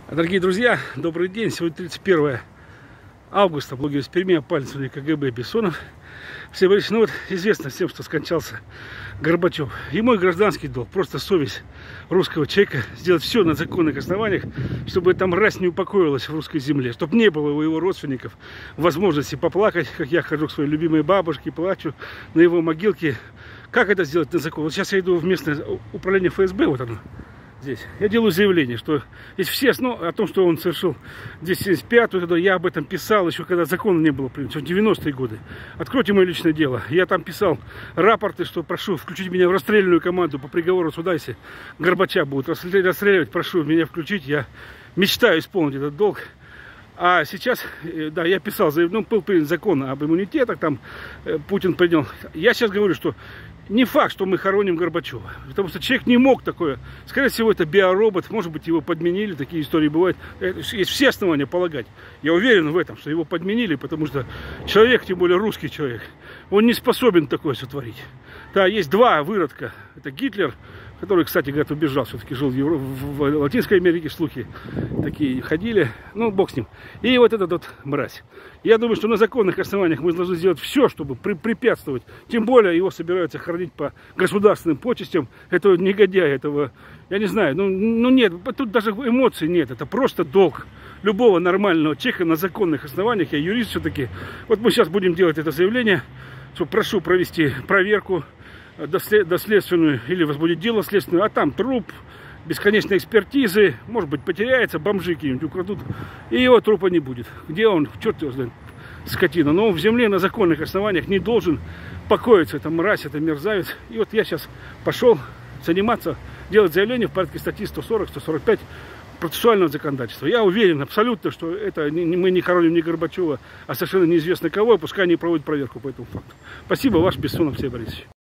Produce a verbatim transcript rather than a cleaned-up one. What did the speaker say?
Дорогие друзья, добрый день. Сегодня тридцать первое августа. Блогер из Перми, опальцевый КГБ Бессонов. Все говорят, ну вот известно всем, что скончался Горбачев. И мой гражданский долг, просто совесть русского человека, сделать все на законных основаниях, чтобы эта мразь не упокоилась в русской земле, чтобы не было у его родственников возможности поплакать, как я хожу к своей любимой бабушке, плачу на его могилке. Как это сделать на закон? Вот сейчас я иду в местное управление ФСБ, вот оно. Здесь. Я делаю заявление, что здесь все основы о том, что он совершил здесь семьдесят пятую, когда я об этом писал, еще когда закона не было принято, в девяностые годы. Откройте мое личное дело. Я там писал рапорты, что прошу включить меня в расстрельную команду по приговору суда, если Горбача будут расстреливать, прошу меня включить. Я мечтаю исполнить этот долг. А сейчас, да, я писал, ну, был принят закон об иммунитетах, там Путин принял. Я сейчас говорю, что не факт, что мы хороним Горбачева, потому что человек не мог такое. Скорее всего, это биоробот, может быть, его подменили, такие истории бывают. Есть все основания полагать. Я уверен в этом, что его подменили, потому что человек, тем более русский человек, он не способен такое сотворить. Да, есть два выродка. Это Гитлер, который, кстати, говорят, убежал, все-таки жил в, Евро... в Латинской Америке, слухи такие ходили, ну, бог с ним. И вот этот вот мразь. Я думаю, что на законных основаниях мы должны сделать все, чтобы при... препятствовать. Тем более его собираются хоронить по государственным почестям этого негодяя, этого, я не знаю, ну, ну нет, тут даже эмоций нет, это просто долг любого нормального человека на законных основаниях. Я юрист все-таки. Вот мы сейчас будем делать это заявление, что прошу провести проверку доследственную или возбудить дело следственное, а там труп, бесконечной экспертизы, может быть, потеряется, бомжи какие-нибудь украдут, и его трупа не будет. Где он? Черт его знает, скотина. Но он в земле на законных основаниях не должен покоиться, это мразь, это мерзавец. И вот я сейчас пошел заниматься, делать заявление в порядке статьи сто сорок — сто сорок пять процессуального законодательства. Я уверен абсолютно, что это мы не хороним ни Горбачева, а совершенно неизвестно кого, пускай они проводят проверку по этому факту. Спасибо, ваш Бессонов Алексей Борисович.